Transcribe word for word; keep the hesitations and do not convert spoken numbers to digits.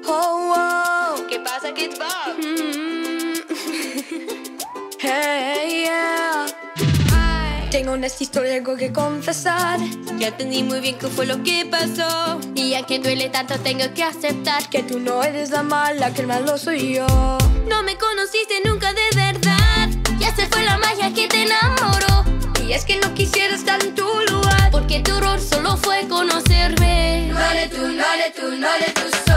Oh, oh. ¿Qué pasa, Kid Bob? Mm. Hey, yeah. Tengo una historia, algo que confesar. Ya entendí muy bien qué fue lo que pasó. Y ya que duele tanto tengo que aceptar Que tú no eres la mala, que el malo soy yo. No me conociste nunca de verdad. Ya se fue la magia que te enamoró. Y es que no quisiera estar en tu lugar, porque tu error solo fue conocerme. No eres tú, no eres tú, no eres tú.